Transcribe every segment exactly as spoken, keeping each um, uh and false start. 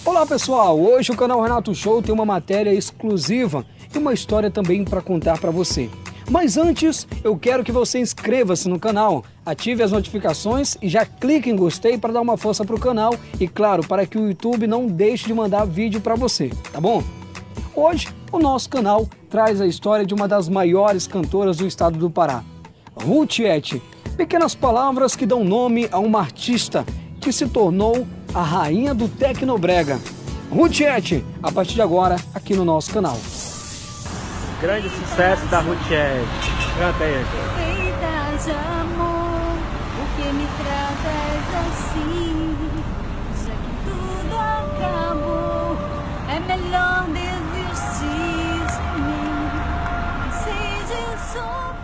Olá pessoal, hoje o canal Renato Show tem uma matéria exclusiva e uma história também para contar para você. Mas antes, eu quero que você inscreva-se no canal, ative as notificações e já clique em gostei para dar uma força para o canal e, claro, para que o YouTube não deixe de mandar vídeo para você, tá bom? Hoje, o nosso canal traz a história de uma das maiores cantoras do estado do Pará, Rutiete. Pequenas palavras que dão nome a uma artista que se tornou a rainha do Tecnobrega. Rutiete, a partir de agora, aqui no nosso canal. Grande sucesso da Rutiete. Canta aí. Feita de amor, por que me tratas assim? Já que tudo acabou, é melhor desistir de mim. Cansei de sofrer.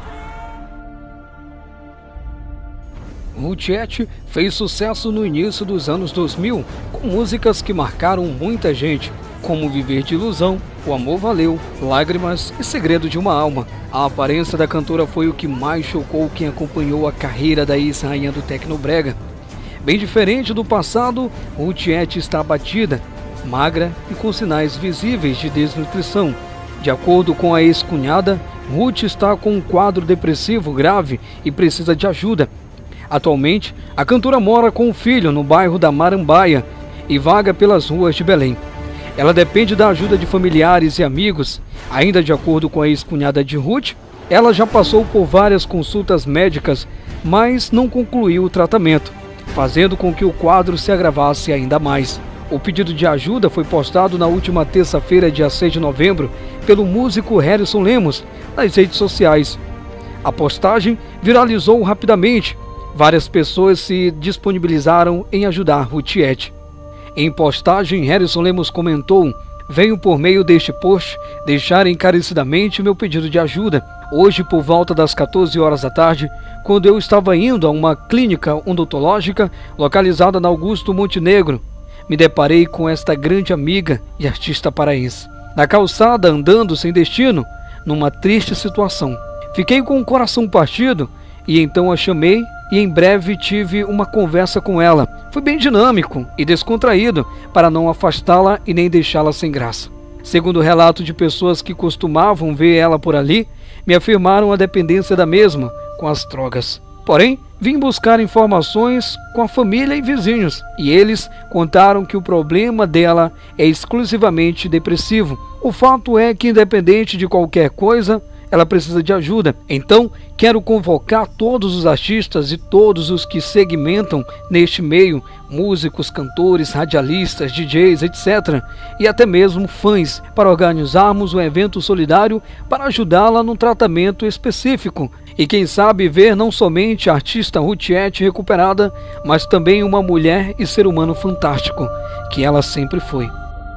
Rutiete fez sucesso no início dos anos dois mil, com músicas que marcaram muita gente, como Viver de Ilusão, O Amor Valeu, Lágrimas e Segredo de uma Alma. A aparência da cantora foi o que mais chocou quem acompanhou a carreira da ex-rainha do Tecnobrega. Bem diferente do passado, Rutiete está abatida, magra e com sinais visíveis de desnutrição. De acordo com a ex-cunhada, Ruth está com um quadro depressivo grave e precisa de ajuda. Atualmente, a cantora mora com o filho no bairro da Marambaia e vaga pelas ruas de Belém. Ela depende da ajuda de familiares e amigos. Ainda de acordo com a ex-cunhada de Ruth, ela já passou por várias consultas médicas, mas não concluiu o tratamento, fazendo com que o quadro se agravasse ainda mais. O pedido de ajuda foi postado na última terça-feira, dia seis de novembro, pelo músico Harrison Lemos, nas redes sociais. A postagem viralizou rapidamente. Várias pessoas se disponibilizaram em ajudar Rutiete. Em postagem, Harrison Lemos comentou: venho por meio deste post deixar encarecidamente meu pedido de ajuda. Hoje, por volta das quatorze horas da tarde, quando eu estava indo a uma clínica odontológica localizada na Augusto Montenegro, me deparei com esta grande amiga e artista paraense. Na calçada, andando sem destino, numa triste situação. Fiquei com o coração partido e então a chamei e em breve tive uma conversa com ela. Foi bem dinâmico e descontraído para não afastá-la e nem deixá-la sem graça. Segundo o relato de pessoas que costumavam ver ela por ali, me afirmaram a dependência da mesma com as drogas. Porém, vim buscar informações com a família e vizinhos e eles contaram que o problema dela é exclusivamente depressivo. O fato é que, independente de qualquer coisa, ela precisa de ajuda. Então, quero convocar todos os artistas e todos os que segmentam neste meio, músicos, cantores, radialistas, D Js, etcétera, e até mesmo fãs, para organizarmos um evento solidário para ajudá-la num tratamento específico. E quem sabe ver não somente a artista Rutiete recuperada, mas também uma mulher e ser humano fantástico, que ela sempre foi.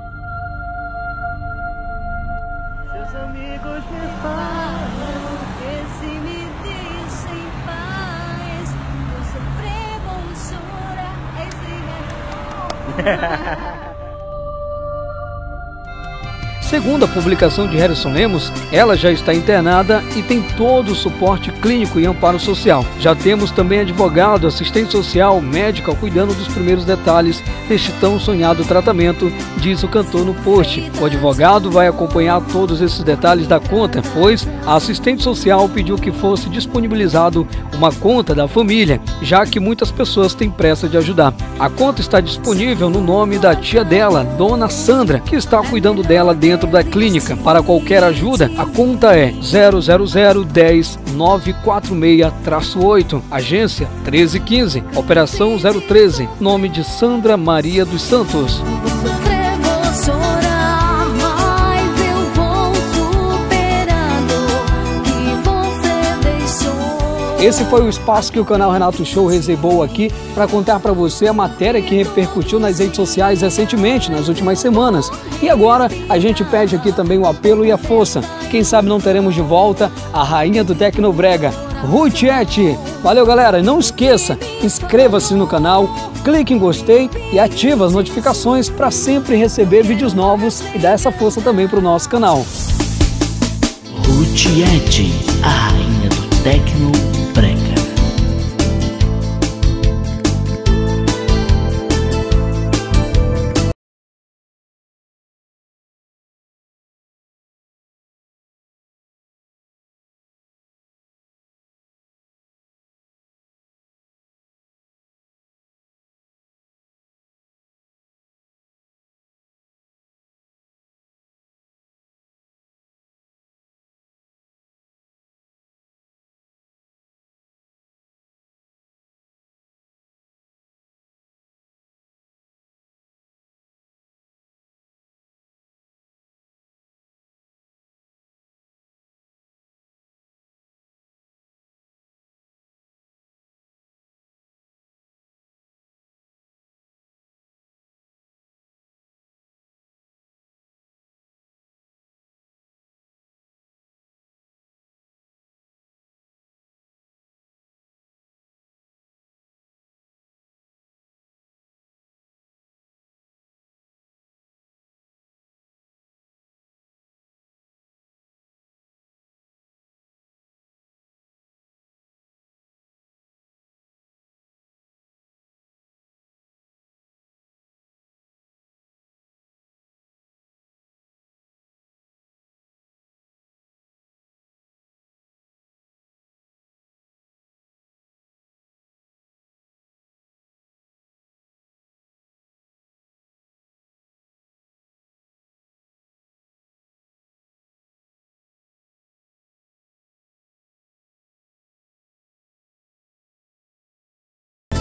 Segundo a publicação de Harrison Lemos, ela já está internada e tem todo o suporte clínico e amparo social. Já temos também advogado, assistente social, médica cuidando dos primeiros detalhes deste tão sonhado tratamento, diz o cantor no post. O advogado vai acompanhar todos esses detalhes da conta, pois a assistente social pediu que fosse disponibilizado uma conta da família, já que muitas pessoas têm pressa de ajudar. A conta está disponível no nome da tia dela, Dona Sandra, que está cuidando dela dentro da clínica. Para qualquer ajuda, a conta é zero zero zero um zero nove quatro seis oito, agência treze quinze, operação zero treze, nome de Sandra Maria dos Santos. Esse foi o espaço que o canal Renato Show reservou aqui para contar para você a matéria que repercutiu nas redes sociais recentemente, nas últimas semanas. E agora a gente pede aqui também o apelo e a força. Quem sabe não teremos de volta a rainha do Tecnobrega, Rutiete. Valeu, galera. Não esqueça, inscreva-se no canal, clique em gostei e ative as notificações para sempre receber vídeos novos e dar essa força também para o nosso canal. Rutiete, a rainha do Tecnobrega.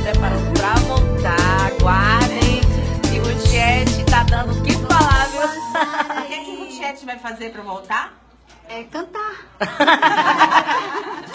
preparando pra voltar. Aguardem. E Rutiete tá dando o que falar, viu? O que, que Rutiete vai fazer pra voltar? É cantar.